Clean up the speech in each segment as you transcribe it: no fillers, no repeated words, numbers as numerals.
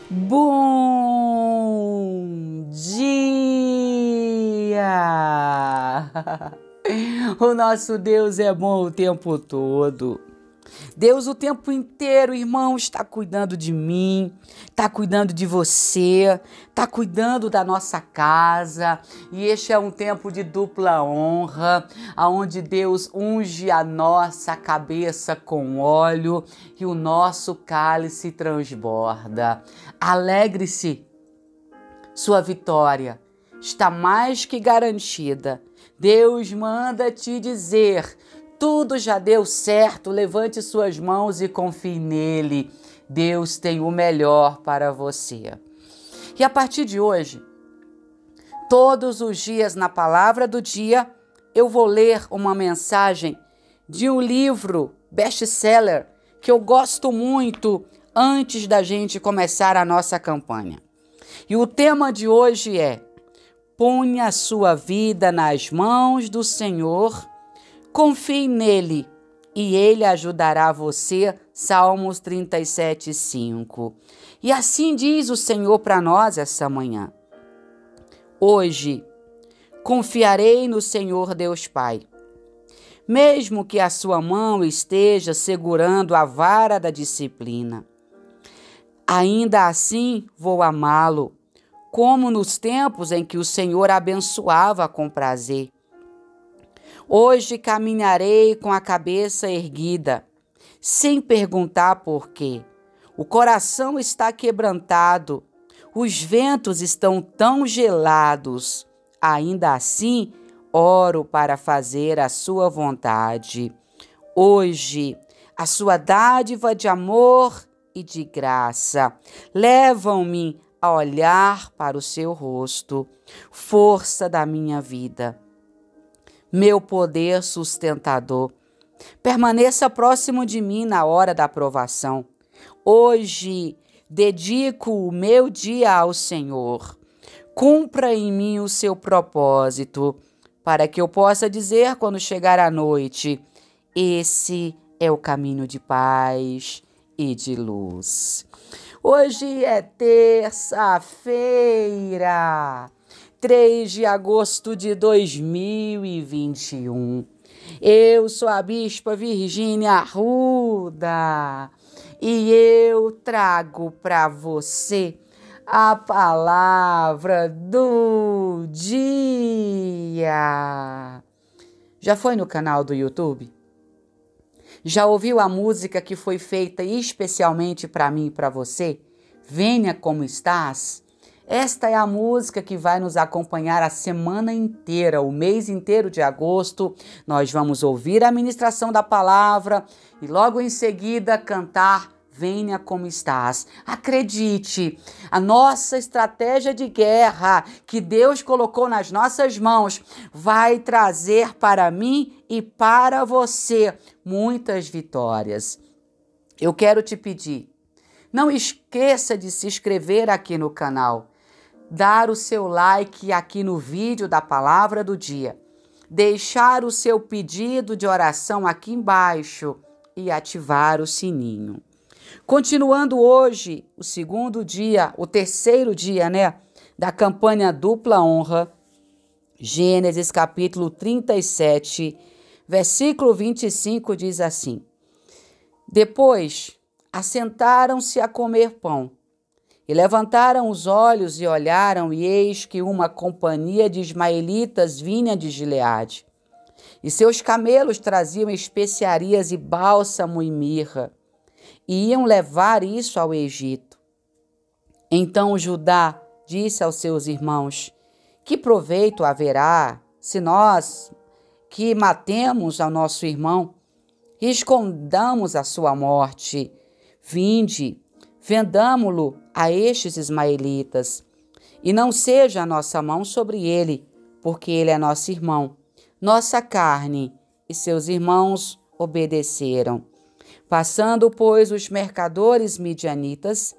Bom dia! O nosso Deus é bom o tempo todo. Deus o tempo inteiro, irmão, está cuidando de mim, está cuidando de você, está cuidando da nossa casa. E este é um tempo de dupla honra, onde Deus unge a nossa cabeça com óleo e o nosso cálice transborda. Alegre-se, sua vitória está mais que garantida. Deus manda te dizer: tudo já deu certo, levante suas mãos e confie nele. Deus tem o melhor para você. E a partir de hoje, todos os dias na palavra do dia, eu vou ler uma mensagem de um livro best-seller que eu gosto muito antes da gente começar a nossa campanha. E o tema de hoje é: ponha a sua vida nas mãos do Senhor. Confie nele e ele ajudará você. Salmos 37:5. E assim diz o Senhor para nós essa manhã. Hoje, confiarei no Senhor Deus Pai. Mesmo que a sua mão esteja segurando a vara da disciplina, ainda assim vou amá-lo, como nos tempos em que o Senhor abençoava com prazer. Hoje caminharei com a cabeça erguida, sem perguntar por quê. O coração está quebrantado, os ventos estão tão gelados. Ainda assim, oro para fazer a sua vontade. Hoje, a sua dádiva de amor e de graça levam-me a olhar para o seu rosto, força da minha vida. Meu poder sustentador, permaneça próximo de mim na hora da provação. Hoje dedico o meu dia ao Senhor. Cumpra em mim o seu propósito, para que eu possa dizer quando chegar a noite: esse é o caminho de paz e de luz. Hoje é terça-feira, 3 de agosto de 2021. Eu sou a Bispa Virgínia Arruda e eu trago para você a palavra do dia. Já foi no canal do YouTube? Já ouviu a música que foi feita especialmente para mim e para você? Venha como estás? Esta é a música que vai nos acompanhar a semana inteira, o mês inteiro de agosto. Nós vamos ouvir a ministração da palavra e logo em seguida cantar Venha como estás. Acredite, a nossa estratégia de guerra que Deus colocou nas nossas mãos vai trazer para mim e para você muitas vitórias. Eu quero te pedir, não esqueça de se inscrever aqui no canal, dar o seu like aqui no vídeo da palavra do dia, deixar o seu pedido de oração aqui embaixo e ativar o sininho. Continuando hoje, o terceiro dia, da campanha Dupla Honra, Gênesis capítulo 37, versículo 25 diz assim: Depois assentaram-se a comer pão, e levantaram os olhos e olharam, e eis que uma companhia de ismaelitas vinha de Gileade, e seus camelos traziam especiarias e bálsamo e mirra, e iam levar isso ao Egito. Então Judá disse aos seus irmãos: Que proveito haverá se nós que matemos ao nosso irmão e escondamos a sua morte? Vinde, vendamo-lo a estes ismaelitas, e não seja a nossa mão sobre ele, porque ele é nosso irmão, nossa carne. E seus irmãos obedeceram. Passando, pois, os mercadores midianitas,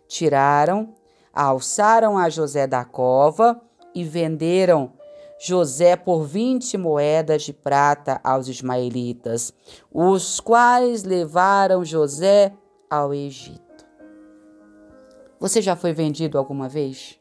alçaram a José da cova e venderam José por 20 moedas de prata aos ismaelitas, os quais levaram José ao Egito. Você já foi vendido alguma vez?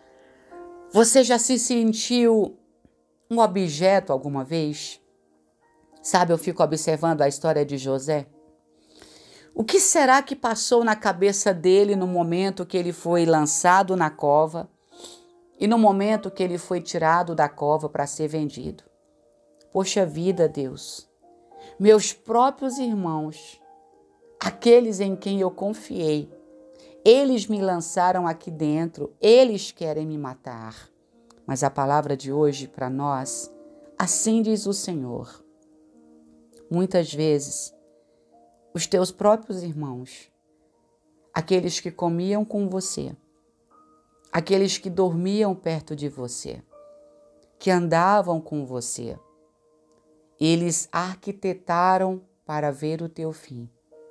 Você já se sentiu um objeto alguma vez? Sabe, eu fico observando a história de José. O que será que passou na cabeça dele no momento que ele foi lançado na cova e no momento que ele foi tirado da cova para ser vendido? Poxa vida, Deus, meus próprios irmãos, aqueles em quem eu confiei, eles me lançaram aqui dentro, eles querem me matar. Mas a palavra de hoje para nós, assim diz o Senhor. Muitas vezes, os teus próprios irmãos, aqueles que comiam com você, aqueles que dormiam perto de você, que andavam com você, eles arquitetaram para ver o teu fim.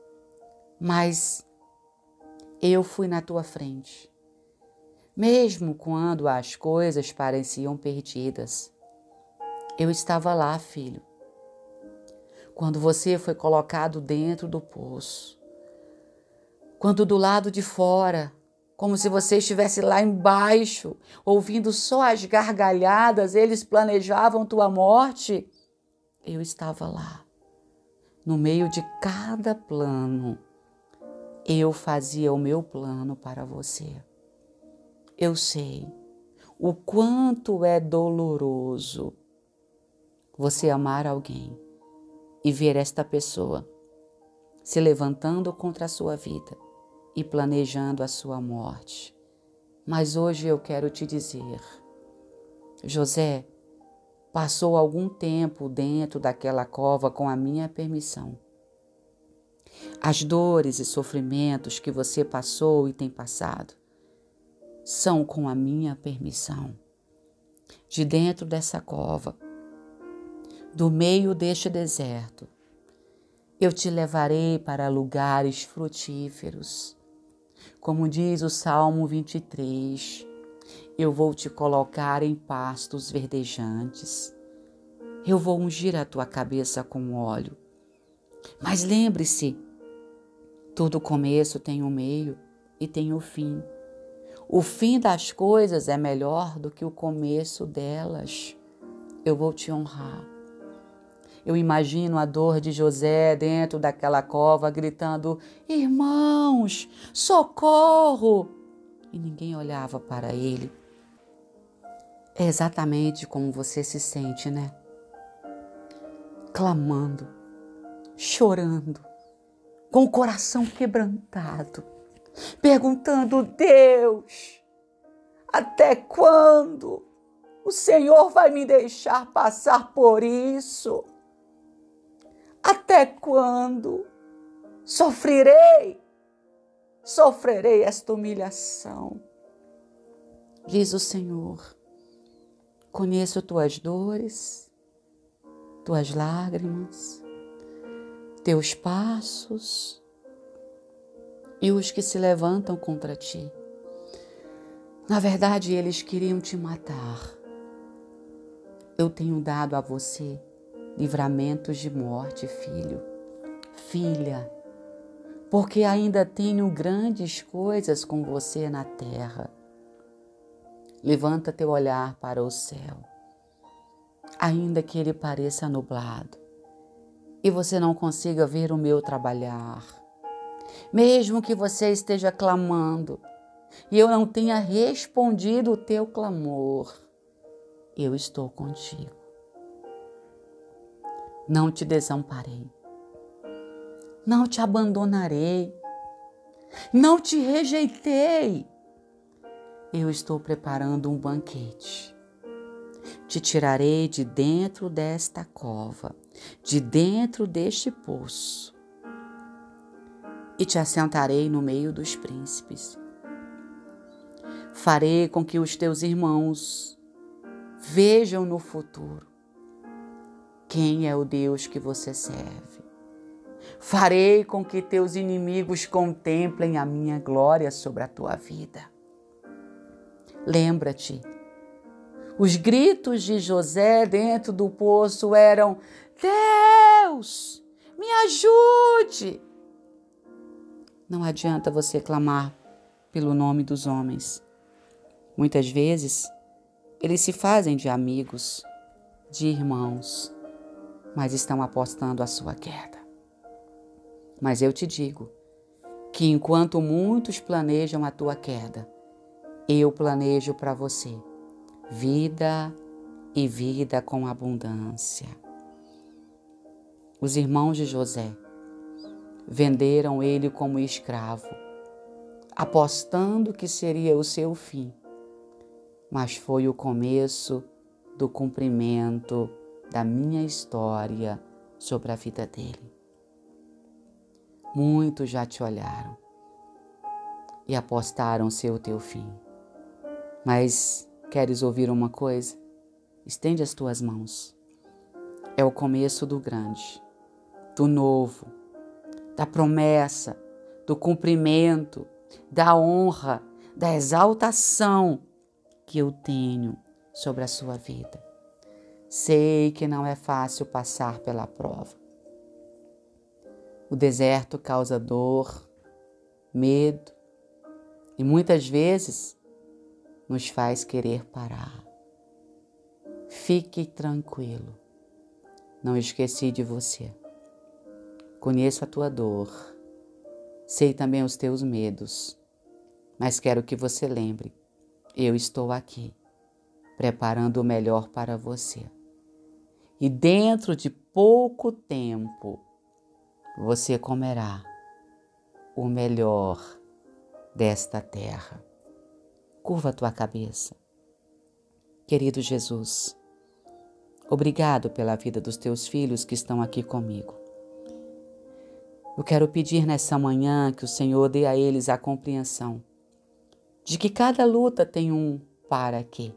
Mas eu fui na tua frente, mesmo quando as coisas pareciam perdidas. Eu estava lá, filho. Quando você foi colocado dentro do poço, quando do lado de fora, como se você estivesse lá embaixo, ouvindo só as gargalhadas, eles planejavam tua morte, eu estava lá, no meio de cada plano. Eu fazia o meu plano para você. Eu sei o quanto é doloroso você amar alguém e ver esta pessoa se levantando contra a sua vida e planejando a sua morte. Mas hoje eu quero te dizer, José passou algum tempo dentro daquela cova com a minha permissão. As dores e sofrimentos que você passou e tem passado são com a minha permissão. De dentro dessa cova, do meio deste deserto, eu te levarei para lugares frutíferos. Como diz o Salmo 23, eu vou te colocar em pastos verdejantes. Eu vou ungir a tua cabeça com óleo. Mas lembre-se, todo começo tem um meio e tem um fim. O fim das coisas é melhor do que o começo delas. Eu vou te honrar. Eu imagino a dor de José dentro daquela cova, gritando, irmãos, socorro! E ninguém olhava para ele. É exatamente como você se sente, né? Clamando, chorando, com o coração quebrantado, perguntando, Deus, até quando o Senhor vai me deixar passar por isso? Até quando sofrerei esta humilhação? Diz o Senhor, conheço tuas dores, tuas lágrimas, teus passos e os que se levantam contra ti. Na verdade, eles queriam te matar. Eu tenho dado a você livramentos de morte, filho, filha, porque ainda tenho grandes coisas com você na terra. Levanta teu olhar para o céu, ainda que ele pareça nublado e você não consiga ver o meu trabalhar. Mesmo que você esteja clamando e eu não tenha respondido o teu clamor, eu estou contigo. Não te desamparei, não te abandonarei, não te rejeitei. Eu estou preparando um banquete. Te tirarei de dentro desta cova, de dentro deste poço, e te assentarei no meio dos príncipes. Farei com que os teus irmãos vejam no futuro quem é o Deus que você serve. Farei com que teus inimigos contemplem a minha glória sobre a tua vida. Lembra-te, os gritos de José dentro do poço eram: Deus, me ajude! Não adianta você clamar pelo nome dos homens. Muitas vezes, eles se fazem de amigos, de irmãos, mas estão apostando a sua queda. Mas eu te digo que enquanto muitos planejam a tua queda, eu planejo para você vida e vida com abundância. Os irmãos de José venderam ele como escravo, apostando que seria o seu fim, mas foi o começo do cumprimento da minha história sobre a vida dele. Muitos já te olharam e apostaram ser o teu fim. Mas queres ouvir uma coisa? Estende as tuas mãos. É o começo do grande, do novo, da promessa, do cumprimento, da honra, da exaltação que eu tenho sobre a sua vida. Sei que não é fácil passar pela prova. O deserto causa dor, medo e muitas vezes nos faz querer parar. Fique tranquilo, não esqueci de você. Conheço a tua dor, sei também os teus medos, mas quero que você lembre, eu estou aqui, preparando o melhor para você. E dentro de pouco tempo, você comerá o melhor desta terra. Curva a tua cabeça. Querido Jesus, obrigado pela vida dos teus filhos que estão aqui comigo. Eu quero pedir nessa manhã que o Senhor dê a eles a compreensão de que cada luta tem um para quê.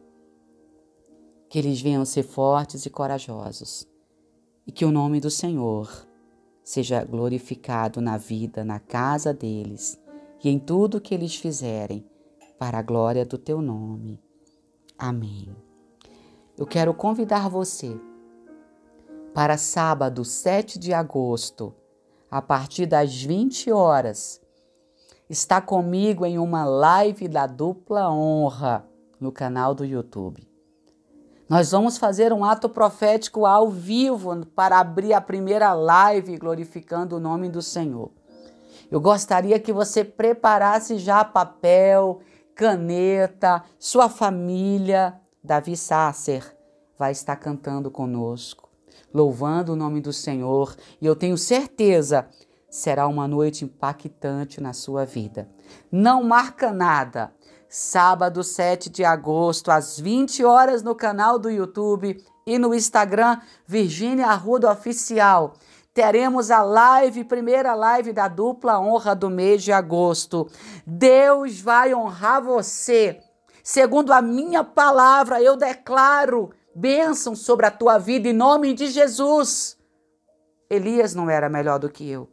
Que eles venham ser fortes e corajosos e que o nome do Senhor seja glorificado na vida, na casa deles e em tudo que eles fizerem, para a glória do teu nome. Amém. Eu quero convidar você para sábado, 7 de agosto, a partir das 20 horas, está comigo em uma live da Dupla Honra no canal do YouTube. Nós vamos fazer um ato profético ao vivo para abrir a primeira live glorificando o nome do Senhor. Eu gostaria que você preparasse já papel, caneta, sua família. Davi Sasser vai estar cantando conosco, louvando o nome do Senhor. E eu tenho certeza, será uma noite impactante na sua vida. Não marca nada. Sábado, 7 de agosto, às 20 horas no canal do YouTube e no Instagram, Virgínia Arruda Oficial. Teremos a primeira live da Dupla Honra do mês de agosto. Deus vai honrar você. Segundo a minha palavra, eu declaro bênção sobre a tua vida em nome de Jesus. Elias não era melhor do que eu.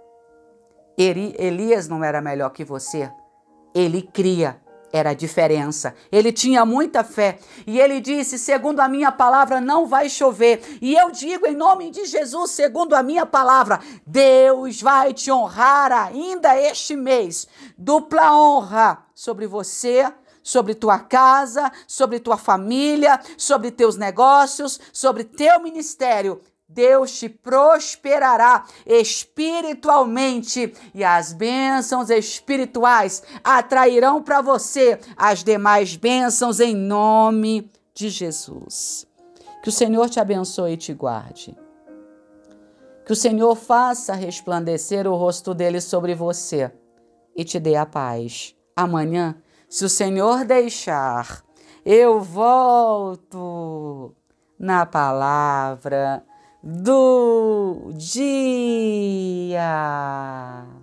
Elias não era melhor que você. Ele cria. Era a diferença. Ele tinha muita fé. E ele disse, segundo a minha palavra, não vai chover. E eu digo em nome de Jesus, segundo a minha palavra, Deus vai te honrar ainda este mês. Dupla honra sobre você, sobre tua casa, sobre tua família, sobre teus negócios, sobre teu ministério. Deus te prosperará espiritualmente e as bênçãos espirituais atrairão para você as demais bênçãos em nome de Jesus. Que o Senhor te abençoe e te guarde. Que o Senhor faça resplandecer o rosto dele sobre você e te dê a paz. Amanhã, se o Senhor deixar, eu volto na palavra do dia.